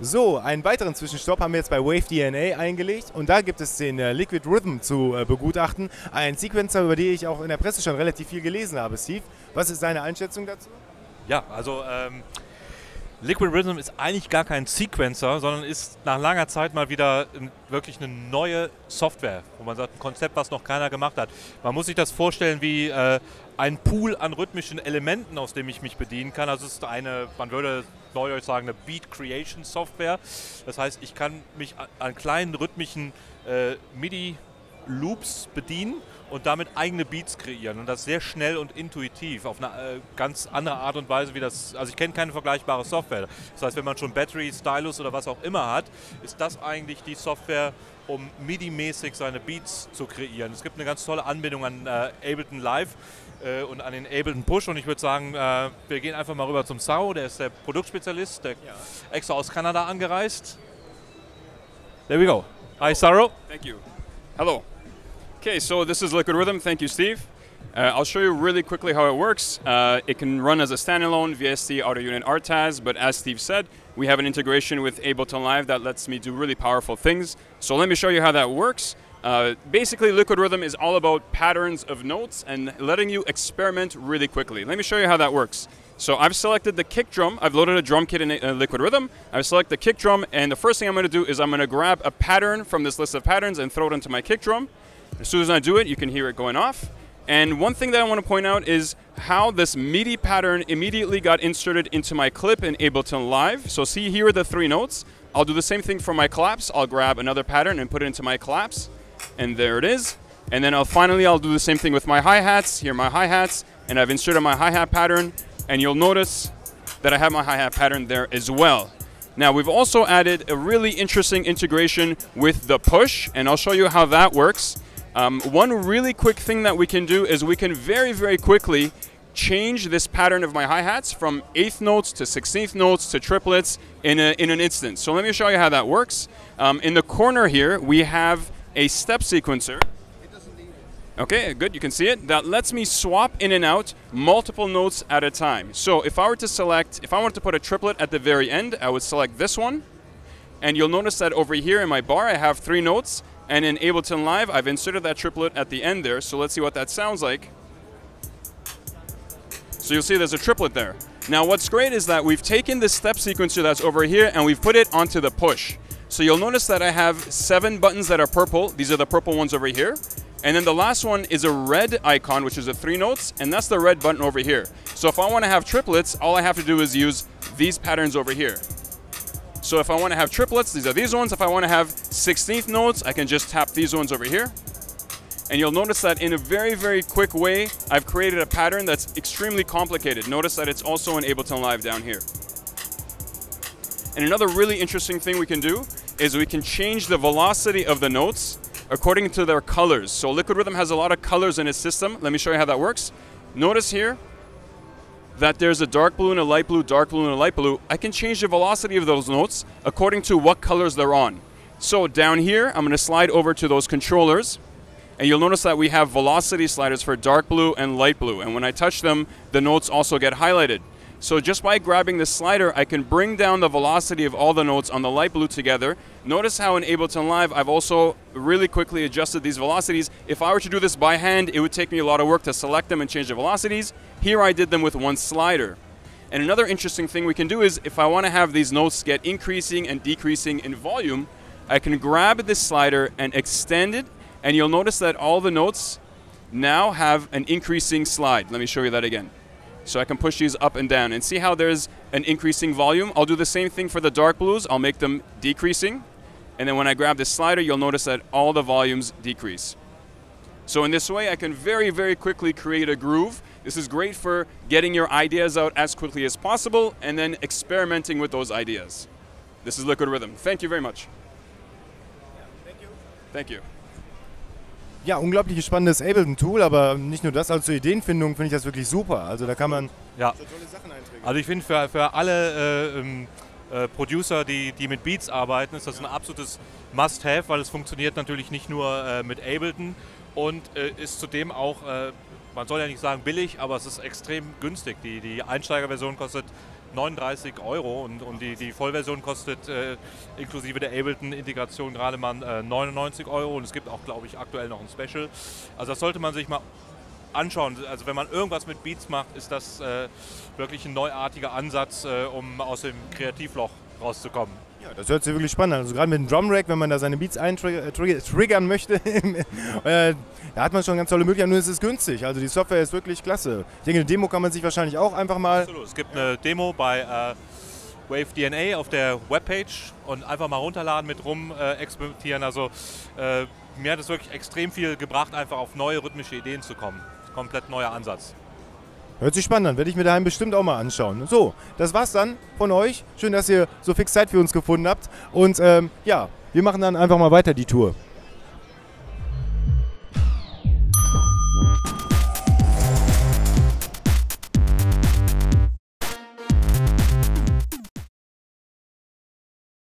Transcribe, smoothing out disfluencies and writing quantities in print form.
So, einen weiteren Zwischenstopp haben wir jetzt bei Wave DNA eingelegt und da gibt es den Liquid Rhythm zu begutachten. Ein Sequencer, über den ich auch in der Presse schon relativ viel gelesen habe. Steve, was ist deine Einschätzung dazu? Ja, also Liquid Rhythm ist eigentlich gar kein Sequencer, sondern ist nach langer Zeit mal wieder wirklich eine neue Software, wo man sagt, ein Konzept, was noch keiner gemacht hat. Man muss sich das vorstellen wie ein Pool an rhythmischen Elementen, aus dem ich mich bedienen kann. Also es ist eine, man würde neudeutsch sagen, eine Beat Creation Software. Das heißt, ich kann mich an kleinen rhythmischen MIDI-Loops bedienen und damit eigene Beats kreieren und das sehr schnell und intuitiv auf eine ganz andere Art und Weise wie das, also ich kenne keine vergleichbare Software. Das heißt, wenn man schon Battery, Stylus oder was auch immer hat, ist das eigentlich die Software, um MIDI-mäßig seine Beats zu kreieren. Es gibt eine ganz tolle Anbindung an Ableton Live und an den Ableton Push und ich würde sagen, wir gehen einfach mal rüber zum Saro, der ist der Produktspezialist, der extra aus Kanada angereist. There we go. Hi Saro. Thank you. Hello. Okay, so this is Liquid Rhythm. Thank you, Steve. I'll show you really quickly how it works. It can run as a standalone VST Auto Unit RTAS, but as Steve said, we have an integration with Ableton Live that lets me do really powerful things. So let me show you how that works. Basically, Liquid Rhythm is all about patterns of notes and letting you experiment really quickly. Let me show you how that works. So I've selected the kick drum. I've loaded a drum kit in Liquid Rhythm. I've selected the kick drum, and the first thing I'm going to do is I'm going to grab a pattern from this list of patterns and throw it into my kick drum. As soon as I do it, you can hear it going off. And one thing that I want to point out is how this MIDI pattern immediately got inserted into my clip in Ableton Live. So see, here are the 3 notes. I'll do the same thing for my claps. I'll grab another pattern and put it into my claps. And there it is. And then I'll do the same thing with my hi-hats. Here are my hi-hats. And I've inserted my hi-hat pattern. And you'll notice that I have my hi-hat pattern there as well. Now, we've also added a really interesting integration with the push. And I'll show you how that works. One really quick thing that we can do is we can very, very quickly change this pattern of my hi-hats from 8th notes to 16th notes to triplets in an instant. So let me show you how that works. In the corner here, we have a step sequencer. Okay, good, you can see it. That lets me swap in and out multiple notes at a time. So if I wanted to put a triplet at the very end, I would select this one. And you'll notice that over here in my bar, I have 3 notes. And in Ableton Live, I've inserted that triplet at the end there. So let's see what that sounds like. So you'll see there's a triplet there. Now what's great is that we've taken this step sequencer that's over here and we've put it onto the push. So you'll notice that I have 7 buttons that are purple. These are the purple ones over here. And then the last one is a red icon, which is the 3 notes, and that's the red button over here. So if I want to have triplets, all I have to do is use these patterns over here. So if I want to have triplets, these are these ones. If I want to have 16th notes, I can just tap these ones over here. And you'll notice that in a very, very quick way, I've created a pattern that's extremely complicated. Notice that it's also in Ableton Live down here. And another really interesting thing we can do is we can change the velocity of the notes according to their colors. So Liquid Rhythm has a lot of colors in its system. Let me show you how that works. Notice here that there's a dark blue and a light blue, dark blue and a light blue. I can change the velocity of those notes according to what colors they're on. So down here, I'm going to slide over to those controllers. And you'll notice that we have velocity sliders for dark blue and light blue. And when I touch them, the notes also get highlighted. So just by grabbing this slider, I can bring down the velocity of all the notes on the light blue together. Notice how in Ableton Live, I've also really quickly adjusted these velocities. If I were to do this by hand, it would take me a lot of work to select them and change the velocities. Here I did them with one slider. And another interesting thing we can do is if I want to have these notes get increasing and decreasing in volume, I can grab this slider and extend it. And you'll notice that all the notes now have an increasing slide. Let me show you that again. So I can push these up and down and see how there's an increasing volume. I'll do the same thing for the dark blues. I'll make them decreasing. And then when I grab this slider, you'll notice that all the volumes decrease. So in this way, I can very, very quickly create a groove. This is great for getting your ideas out as quickly as possible and then experimenting with those ideas. This is Liquid Rhythm. Thank you very much. Thank you. Thank you. Ja, unglaublich spannendes Ableton-Tool, aber nicht nur das, also zur Ideenfindung finde ich das wirklich super. Also da kann man so tolle Sachen eintragen. Also ich finde für alle Producer, die mit Beats arbeiten, ist das ein absolutes Must-Have, weil es funktioniert natürlich nicht nur mit Ableton und ist zudem auch, man soll ja nicht sagen billig, aber es ist extrem günstig. Die Einsteigerversion kostet 39 € und die Vollversion kostet inklusive der Ableton-Integration gerade mal 99 € und es gibt auch, glaube ich, aktuell noch ein Special. Also das sollte man sich mal anschauen. Also wenn man irgendwas mit Beats macht, ist das wirklich ein neuartiger Ansatz, um aus dem Kreativloch rauszukommen. Ja, das hört sich wirklich spannend an. Also gerade mit dem Drumrack, wenn man da seine Beats triggern möchte, da hat man schon ganz tolle Möglichkeiten, nur es ist günstig. Also die Software ist wirklich klasse. Ich denke, eine Demo kann man sich wahrscheinlich auch einfach mal... Absolut. Es gibt eine Demo bei WaveDNA auf der Webpage und einfach mal runterladen, mit rum experimentieren. Also mir hat es wirklich extrem viel gebracht, einfach auf neue rhythmische Ideen zu kommen. Komplett neuer Ansatz. Hört sich spannend an, werde ich mir daheim bestimmt auch mal anschauen. So, das war's dann von euch. Schön, dass ihr so fix Zeit für uns gefunden habt. Und ja, wir machen dann einfach mal weiter die Tour.